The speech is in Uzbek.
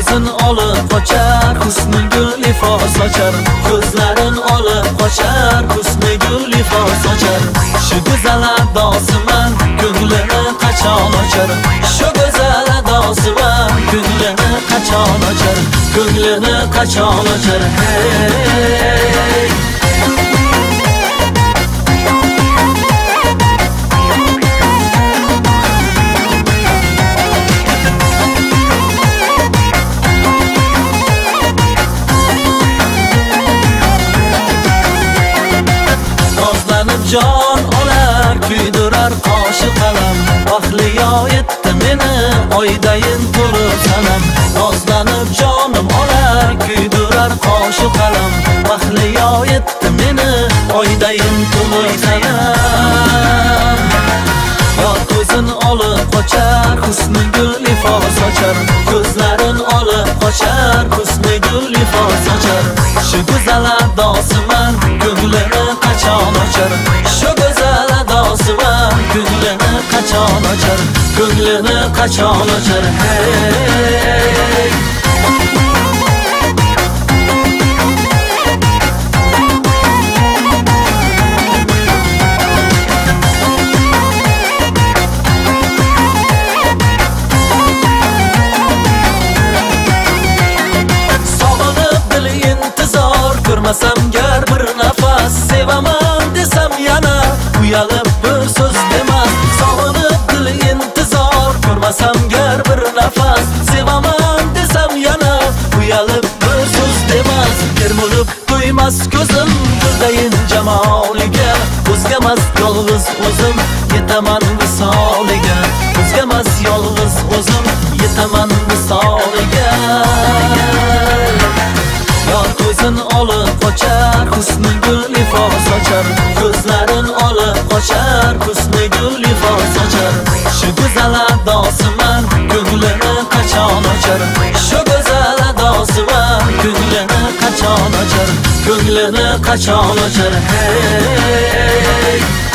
ko'zin olib qochar, husni gul ifos sochar. Ko'zlarin olib qochar, husni gul ifos sochar. Shu go'zal adosiman, ko'nglini qachon ochar. Shu go'zal adosiman, ko'nglini qachon ochar. Ko'nglini qachon ochar. Hey jon olar, kuydirar qoshi qalam. Baxtliyo etdi meni, oydayin turib sanam. Nozlanib jonim olar, kuydirar qoshi qalam. Baxtliyo etdi meni, oydayin turib sanam. Yor ko'zin olib qochar, husni gul ifos sochar. Ko'zlarin olib qochar, husni gul ifos sochar. Shu go'zal adosiman, ko'nglini qachon ochar. Shu go'zal adosiman, ko'nglini qachon ochar. Ko'nglini qachon ochar. Hey ko'rmasam gar bir nafas, sevaman desam yana uyalib bir so'z demas. Sog'inib dil intizor, ko'rmasam gar bir nafas, sevaman desam yana uyalib bir so'z demas. Termulib to'ymas ko'zim ko'zdayin jamoliga, o'zgamas yolg'iz o'zim yetaman visoliga. O'zgamas yolg'iz o'zim yetaman visoliga. Yor ko'zin olib qochar, husni gul ifos sochar. Ko'zlarin olib qochar, husni gul ifos sochar. Shu go'zal adosiman, ko'nglini qachon ochar. Shu go'zal adosiman, ko'nglini qachon ochar. Ko'nglini qachon ochar. Hey